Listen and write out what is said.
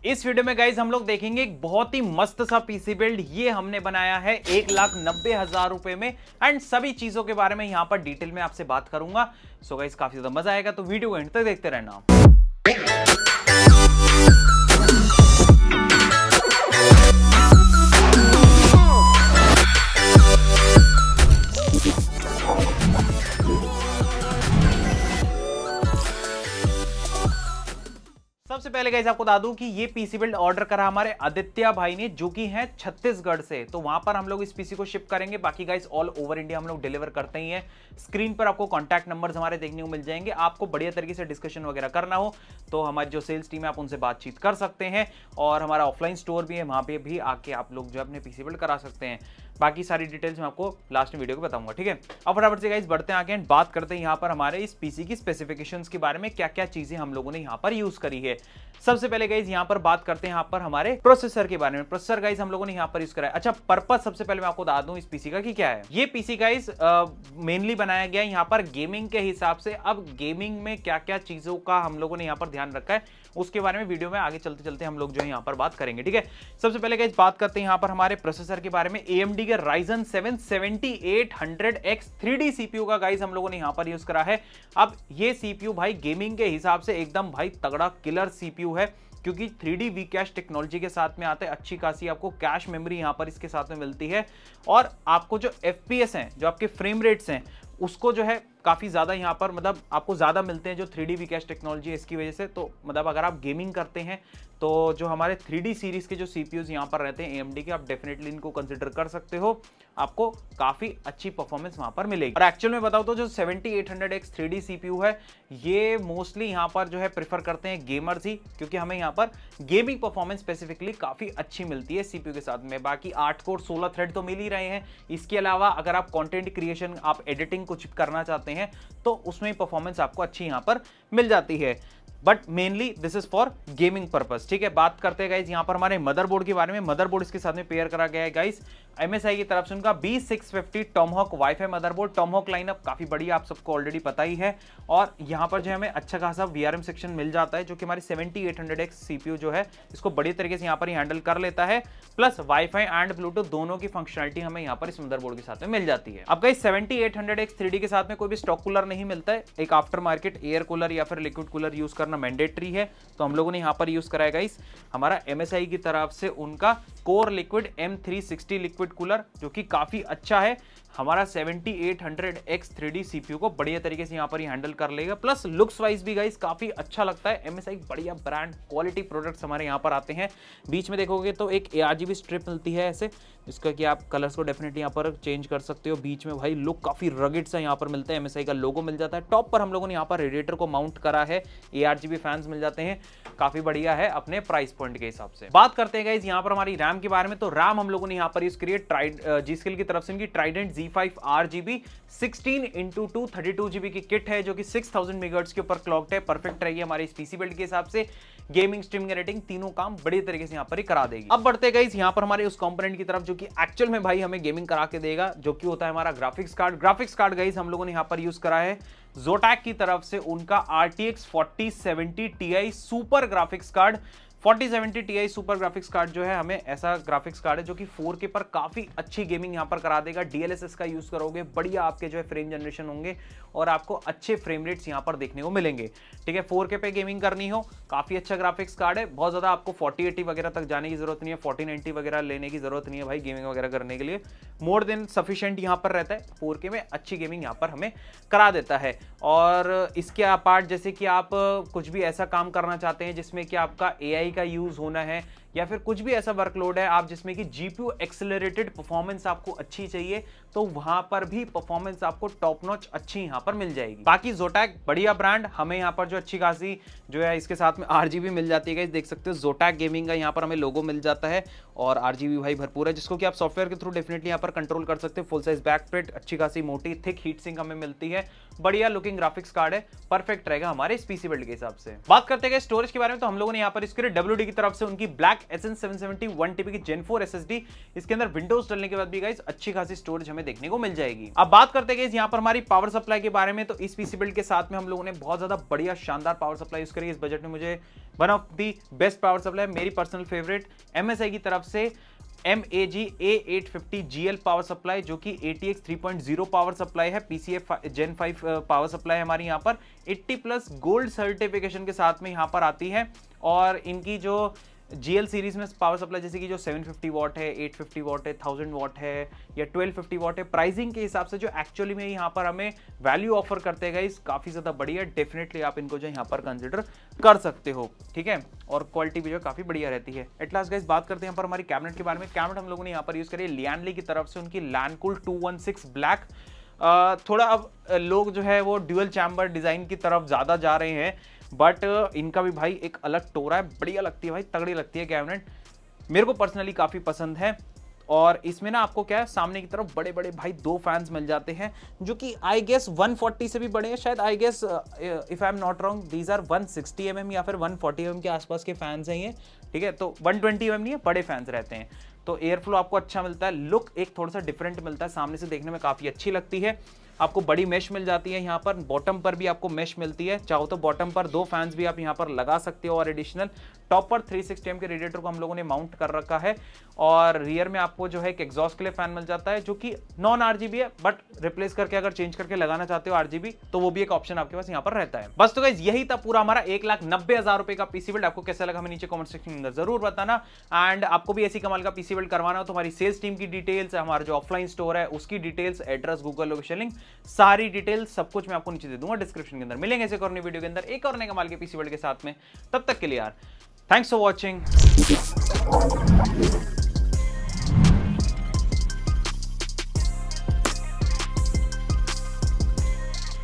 इस वीडियो में गाइज हम लोग देखेंगे एक बहुत ही मस्त सा पीसी बिल्ड। ये हमने बनाया है 1,90,000 रुपए में एंड सभी चीजों के बारे में यहां पर डिटेल में आपसे बात करूंगा। सो गाइज काफी ज्यादा मजा आएगा, तो वीडियो को एंड तक देखते रहना। सबसे पहले गाइस आपको बता दूं कि ये पीसी बिल्ड ऑर्डर करा हमारे आदित्य भाई ने, जो कि है छत्तीसगढ़ से। तो वहां पर हम लोग इस पीसी को शिप करेंगे। बाकी गाइस ऑल ओवर इंडिया हम लोग डिलीवर करते ही हैं। स्क्रीन पर आपको कॉन्टैक्ट नंबर्स हमारे देखने को मिल जाएंगे। आपको बढ़िया तरीके से डिस्कशन वगैरह करना हो तो हमारी जो सेल्स टीम है आप उनसे बातचीत कर सकते हैं। और हमारा ऑफलाइन स्टोर भी है, वहां पे भी आके आप लोग जो अपने पीसी बिल्ड करा सकते हैं। बाकी सारी डिटेल्स मैं आपको लास्ट में वीडियो को बताऊंगा, ठीक है। अब फटाफट से गाइस बढ़ते हैं आगे एंड बात करते हैं यहाँ पर हमारे इस पीसी की स्पेसिफिकेशंस के बारे में, क्या क्या चीजें हम लोगों ने यहाँ पर यूज करी है। सबसे पहले गाइस यहाँ पर बात करते हैं यहाँ पर हमारे प्रोसेसर के बारे में। प्रोसेसर गाइस हम लोगों ने यहाँ पर यूज करा है। अच्छा, पर्पस सबसे पहले मैं आपको बता दूं इस पीसी का कि क्या है। ये पीसी गाइस मेनली बनाया गया यहाँ पर गेमिंग के हिसाब से। अब गेमिंग में क्या क्या चीजों का हम लोगों ने यहाँ पर ध्यान रखा है उसके बारे में वीडियो में आगे चलते चलते हम लोग जो है यहाँ पर बात करेंगे, ठीक है। सबसे पहले गाइस बात करते हैं यहाँ पर हमारे प्रोसेसर के बारे में। AMD के Ryzen 7 7800X 3D CPU का गाइस हम लोगों ने यहाँ पर यूज करा है। अब ये CPU भाई गेमिंग के हिसाब से एकदम भाई तगड़ा किलर CPU है, क्योंकि 3D Vcache टेक्नोलॉजी के साथ में आता है। अच्छी खासी आपको कैश मेमोरी यहाँ पर इसके साथ में मिलती है। और आपको जो FPS हैं, जो आपके फ्रेम रेट्स हैं, उसको जो है काफी ज्यादा यहाँ पर मतलब आपको ज्यादा मिलते हैं जो 3D Vcache टेक्नोलॉजी है इसकी वजह से। तो मतलब अगर आप गेमिंग करते हैं तो जो हमारे 3D सीरीज के जो CPUs यहाँ पर रहते हैं AMD के, आप डेफिनेटली इनको कंसिडर कर सकते हो। आपको काफी अच्छी परफॉर्मेंस वहां पर मिलेगी। और एक्चुअल में बताओ तो जो 7800X 3D CPU है, ये मोस्टली यहाँ पर जो है प्रेफर करते हैं गेमर्स ही, क्योंकि हमें यहाँ पर गेमिंग परफॉर्मेंस स्पेसिफिकली काफी अच्छी मिलती है CPU के साथ में। बाकी 8 कोर 16 थ्रेड तो मिल ही रहे हैं। इसके अलावा अगर आप कंटेंट क्रिएशन, आप एडिटिंग कुछ करना चाहते हैं तो उसमें परफॉर्मेंस आपको अच्छी यहाँ पर मिल जाती है। But mainly this is for gaming purpose, ठीक है। बात करते हैं गाइस यहाँ पर हमारे मदरबोर्ड के बारे में। मदरबोर्ड इसके साथ में पेयर करा गया है गाइस MSI की तरफ से उनका B650 Tomahawk WiFi motherboard. Tomahawk lineup काफी बढ़िया, आप सबको ऑलरेडी पता ही है। और यहाँ पर जो हमें अच्छा खासा VRM सेक्शन मिल जाता है, जो कि हमारी 7800X CPU जो है इसको बड़ी तरीके से यहाँ पर ही हैंडल कर लेता है। प्लस वाईफाई एंड ब्लूटूथ दोनों की फंक्शनलिटी हमें यहाँ पर इस मदरबोर्ड के साथ में मिल जाती है। अब गाइस 7800X 3D के साथ में कोई भी स्टॉक कूलर नहीं मिलता है। एक आफ्टर मार्केट एयर कूलर या फिर लिक्विड कूलर यूज करना मैंडेटरी है। तो हम लोगों ने यहाँ पर यूज कराया गाइस हमारा MSI की तरफ से उनका core liquid M360 liquid cooler, जो कि काफी अच्छा है। हमारा 7800X 3D CPU को बढ़िया तरीके से यहाँ पर ही हैंडल कर लेगा। प्लस लुक्स वाइज भी गाइस काफी अच्छा लगता है। MSI बढ़िया ब्रांड क्वालिटी प्रोडक्ट्स हमारे यहाँ पर आते हैं। बीच में देखोगे तो एक ARGB स्ट्रिप मिलती है ऐसे, जिसका कि आप कलर्स को डेफिनेटली यहाँ पर चेंज कर सकते हो। बीच में भाई लुक काफी रगेड सा यहाँ पर मिलता है। MSI का लोगो मिल जाता है। टॉप पर हम लोगों ने यहाँ पर रेडिएटर को माउंट करा है। ARGB फैंस मिल जाते हैं, काफी बढ़िया है अपने प्राइस पॉइंट के हिसाब से। बात करते हैं गाइस यहाँ पर हमारी रैम के बारे में। तो रैम हम लोगों ने यहाँ पर यूज करी है G-Skill की तरफ से इनकी Trident Z5 RGB 16x2 32GB की किट है, जो कि 6000 मेगाहर्ट्ज के ऊपर क्लॉक्ड है। परफेक्ट रहेगी हमारे इस पीसी बिल्ड के हिसाब से। गेमिंग, स्ट्रीमिंग, रेटिंग तीनों काम बड़ी तरीके से यहाँ पर ही करा देगी। अब बढ़ते गाइस यहाँ पर हमारे उस कंपोनेंट की तरफ जो कि एक्चुअल में भाई हमें गेमिंग करा के देगा, जो कि होता है हमारा graphics card. Graphics card guys हम लोगों ने यहाँ पर यूज करा है Zotac की तरफ से उनका RTX 4070 Ti super graphics card. 4070 Ti super graphics card जो है, हमें ऐसा ग्राफिक्स कार्ड है जो कि 4K पर काफी अच्छी गेमिंग यहाँ पर करा देगा। DLSS का यूज करोगे, बढ़िया आपके जो है फ्रेम जनरेशन होंगे और आपको अच्छे फ्रेम रेट्स यहाँ पर देखने को मिलेंगे, ठीक है। 4K पे गेमिंग करनी हो, काफी अच्छा ग्राफिक्स कार्ड है। बहुत ज्यादा आपको 4080 वगैरह तक जाने की जरूरत नहीं है, 4090 वगैरह लेने की जरूरत नहीं है भाई गेमिंग वगैरह करने के लिए। मोर देन सफिशिएंट यहाँ पर रहता है। 4K में अच्छी गेमिंग यहाँ पर हमें करा देता है। और इसके अपार्ट जैसे कि आप कुछ भी ऐसा काम करना चाहते हैं जिसमें कि आपका AI का यूज होना है, या फिर कुछ भी ऐसा वर्कलोड है आप जिसमें कि GPU एक्सेलरेटेड परफॉर्मेंस आपको अच्छी चाहिए, तो वहां पर भी परफॉर्मेंस आपको टॉप नॉच अच्छी यहां पर मिल जाएगी। बाकी Zotac बढ़िया ब्रांड, हमें यहां पर जो अच्छी खासी जो है इसके साथ में RGB मिल जाती है। देख सकते हो Zotac गेमिंग का यहां पर हमें लोगो मिल जाता है और RGB भाई भरपूर है, जिसको कि आप सॉफ्टवेयर के थ्रू डेफिनेटली यहां पर कंट्रोल कर सकते हो। फुल साइज बैक प्लेट, अच्छी खासी मोटी थिक हीट सिंक हमें मिलती है। बढ़िया लुकिंग ग्राफिक्स कार्ड है, परफेक्ट रहेगा हमारे इस पीसी बिल्ड के हिसाब से। बात करते हैं स्टोरेज के बारे में, तो हम लोगों ने यहाँ पर इसके लिए WD की तरफ से उनकी ब्लैक Essence 770 1TB की Gen 4 SSD, इसके अंदर विंडोज डलने के बाद भी गाइस अच्छी खासी स्टोरेज हमें देखने को मिल जाएगी। अब बात करते हैं गाइस यहाँ पर हमारी पावर सप्लाई के बारे में। तो इस पीसी बिल्ड के साथ में हम लोगों ने बहुत ज्यादा बढ़िया शानदार पावर सप्लाई यूज करी। इस बजट में मुझे one of the best power supply, मेरी पर्सनल फेवरेट MSI की तरफ से MAG A850GL पावर सप्लाई, जो कि ATX 3.0 पावर सप्लाई है, PCIe Gen 5 पावर सप्लाई हमारी यहाँ पर 80+ गोल्ड सर्टिफिकेशन के साथ में यहाँ पर आती है। और इनकी जो GL सीरीज में पावर सप्लाई जैसे कि जो 750 वॉट है, 850 वॉट है, 1000 वॉट है या 1250 वॉट है, प्राइसिंग के हिसाब से जो एक्चुअली में यहाँ पर हमें वैल्यू ऑफर करते हैं गाइस, काफी ज्यादा बढ़िया। डेफिनेटली आप इनको जो यहाँ पर कंसिडर कर सकते हो, ठीक है। और क्वालिटी भी जो काफी बढ़िया रहती है। एट लास्ट गाइस बात करते हैं यहाँ पर हमारी कैबिनेट के बारे में। कैबिनेट हम लोगों ने यहाँ पर यूज करी लियानली की तरफ से उनकी लैनकूल 216 ब्लैक। थोड़ा अब लोग जो है वो ड्यूअल चैम्बर डिजाइन की तरफ ज्यादा जा रहे हैं, बट इनका भी भाई एक अलग टोरा है, बढ़िया लगती है भाई, तगड़ी लगती है कैबिनेट, मेरे को पर्सनली काफी पसंद है। और इसमें ना आपको क्या है, सामने की तरफ बड़े बड़े भाई 2 फैंस मिल जाते हैं, जो कि आई गेस 140 से भी बड़े हैं शायद। I guess if I am not wrong these are 160 mm या फिर 140 mm के आसपास के फैंस हैं ये, ठीक है। तो 120 mm नहीं है, बड़े फैंस रहते हैं, तो एयर फ्लो आपको अच्छा मिलता है। लुक एक थोड़ा सा डिफरेंट मिलता है, सामने से देखने में काफी अच्छी लगती है। आपको बड़ी मेश मिल जाती है यहाँ पर, बॉटम पर भी आपको मेश मिलती है, चाहो तो बॉटम पर 2 फैंस भी आप यहाँ पर लगा सकते हो। और एडिशनल टॉप पर 360 mm के रेडिएटर को हम लोगों ने माउंट कर रखा है। और रियर में आपको जो है एक एग्जॉस्ट के लिए फैन मिल जाता है, जो कि नॉन RGB है, बट रिप्लेस करके अगर चेंज करके लगाना चाहते हो RGB तो वो भी एक ऑप्शन आपके पास यहाँ पर रहता है। बस तो गाइस यही था पूरा हमारा 1,90,000 रुपए का पीसी बिल्ड। आपको कैसा लगा हमें नीचे कमेंट सेक्शन में जरूर बताना। एंड आपको भी ऐसी कमाल का पीसी बिल्ड करवाना हो तो हमारी सेल्स टीम की डिटेल्स, हमारा जो ऑफलाइन स्टोर है उसकी details, address, Google location link, सारी डिटेल्स सब कुछ मैं आपको नीचे दे दूंगा डिस्क्रिप्शन के अंदर। मिलेंगे ऐसे और नई वीडियो के अंदर एक और नए कमाल के पीसी बिल्ड के साथ में। तब तक के लिए यार थैंक्स फॉर वॉचिंग।